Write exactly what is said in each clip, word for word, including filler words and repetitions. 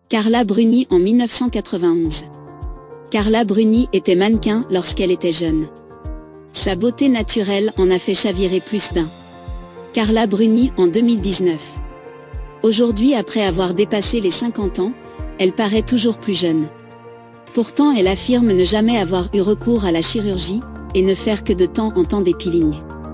Carla Bruni en mille neuf cent quatre-vingt-onze. Carla Bruni était mannequin lorsqu'elle était jeune. Sa beauté naturelle en a fait chavirer plus d'un. Carla Bruni en deux mille dix-neuf. Aujourd'hui, après avoir dépassé les cinquante ans, elle paraît toujours plus jeune. Pourtant, elle affirme ne jamais avoir eu recours à la chirurgie, et ne faire que de temps en temps des peelings.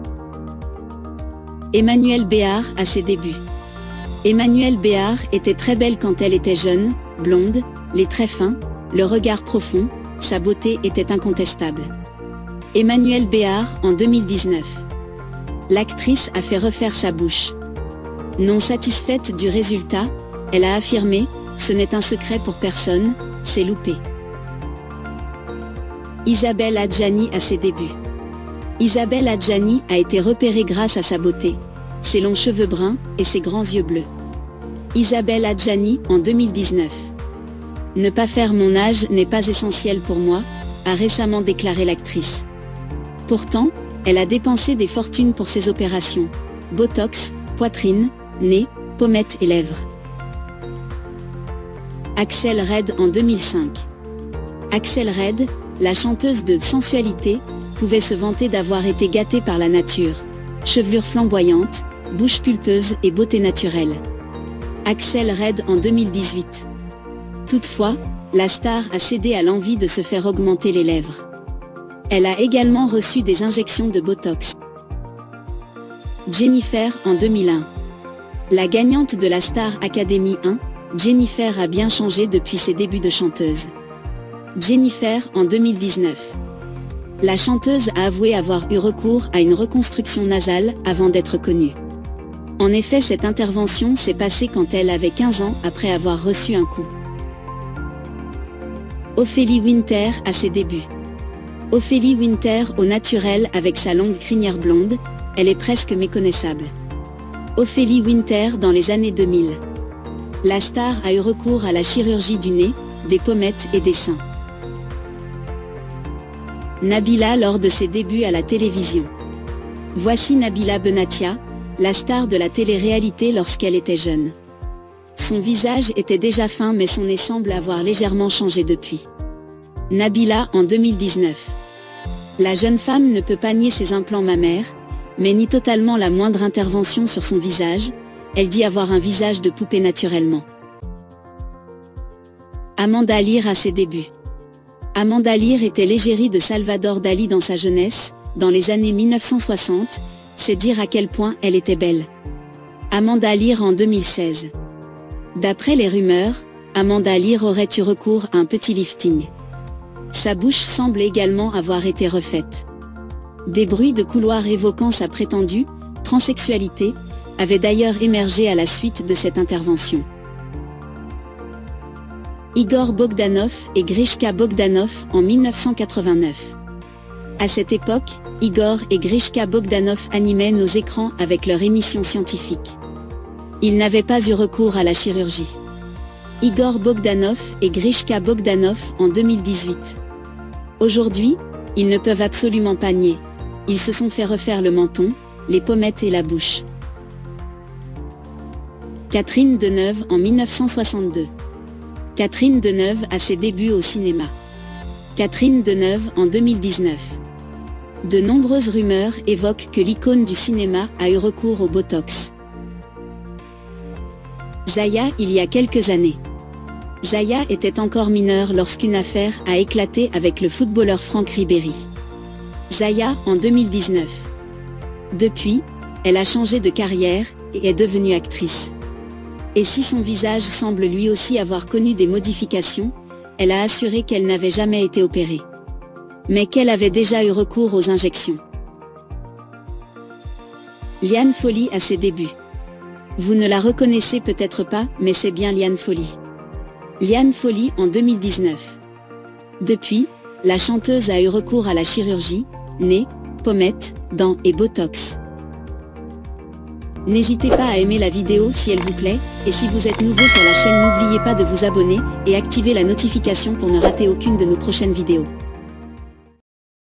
Emmanuelle Béard à ses débuts. Emmanuelle Béard était très belle quand elle était jeune, blonde, les traits fins, le regard profond, sa beauté était incontestable. Emmanuelle Béard en deux mille dix-neuf. L'actrice a fait refaire sa bouche. Non satisfaite du résultat, elle a affirmé « Ce n'est un secret pour personne, c'est loupé ». Isabelle Adjani à ses débuts. Isabelle Adjani a été repérée grâce à sa beauté, ses longs cheveux bruns et ses grands yeux bleus. Isabelle Adjani en deux mille dix-neuf. Ne pas faire mon âge n'est pas essentiel pour moi, a récemment déclaré l'actrice. Pourtant, elle a dépensé des fortunes pour ses opérations, botox, poitrine, nez, pommettes et lèvres. Axel Red en deux mille cinq. Axel Red, la chanteuse de sensualité, pouvait se vanter d'avoir été gâtée par la nature. Chevelure flamboyante, bouche pulpeuse et beauté naturelle. Axel Red en deux mille dix-huit. Toutefois, la star a cédé à l'envie de se faire augmenter les lèvres. Elle a également reçu des injections de botox. Jennifer en deux mille un. La gagnante de la Star Academy un, Jennifer a bien changé depuis ses débuts de chanteuse. Jennifer en deux mille dix-neuf. La chanteuse a avoué avoir eu recours à une reconstruction nasale avant d'être connue. En effet, cette intervention s'est passée quand elle avait quinze ans après avoir reçu un coup. Ophélie Winter à ses débuts. Ophélie Winter au naturel avec sa longue crinière blonde, elle est presque méconnaissable. Ophélie Winter dans les années deux mille. La star a eu recours à la chirurgie du nez, des pommettes et des seins. Nabila lors de ses débuts à la télévision. Voici Nabila Benatia, la star de la télé-réalité lorsqu'elle était jeune. Son visage était déjà fin mais son nez semble avoir légèrement changé depuis. Nabila en deux mille dix-neuf. La jeune femme ne peut pas nier ses implants mammaires, mais nie totalement la moindre intervention sur son visage, elle dit avoir un visage de poupée naturellement. Amanda Lear à ses débuts. Amanda Lear était l'égérie de Salvador Dali dans sa jeunesse, dans les années mille neuf cent soixante, c'est dire à quel point elle était belle. Amanda Lear en deux mille seize. D'après les rumeurs, Amanda Lear aurait eu recours à un petit lifting. Sa bouche semble également avoir été refaite. Des bruits de couloir évoquant sa prétendue transsexualité avaient d'ailleurs émergé à la suite de cette intervention. Igor Bogdanov et Grishka Bogdanov en mille neuf cent quatre-vingt-neuf. À cette époque, Igor et Grishka Bogdanov animaient nos écrans avec leur émission scientifique. Ils n'avaient pas eu recours à la chirurgie. Igor Bogdanov et Grishka Bogdanov en deux mille dix-huit. Aujourd'hui, ils ne peuvent absolument pas nier. Ils se sont fait refaire le menton, les pommettes et la bouche. Catherine Deneuve en mille neuf cent soixante-deux. Catherine Deneuve à ses débuts au cinéma. Catherine Deneuve en deux mille dix-neuf. De nombreuses rumeurs évoquent que l'icône du cinéma a eu recours au botox. Zaya il y a quelques années. Zaya était encore mineure lorsqu'une affaire a éclaté avec le footballeur Franck Ribéry. Zaya en deux mille dix-neuf. Depuis, elle a changé de carrière et est devenue actrice. Et si son visage semble lui aussi avoir connu des modifications, elle a assuré qu'elle n'avait jamais été opérée. Mais qu'elle avait déjà eu recours aux injections. Liane Folly à ses débuts. Vous ne la reconnaissez peut-être pas, mais c'est bien Liane Folly. Liane Folly en deux mille dix-neuf. Depuis, la chanteuse a eu recours à la chirurgie, nez, pommettes, dents et botox. N'hésitez pas à aimer la vidéo si elle vous plaît, et si vous êtes nouveau sur la chaîne n'oubliez pas de vous abonner, et activer la notification pour ne rater aucune de nos prochaines vidéos.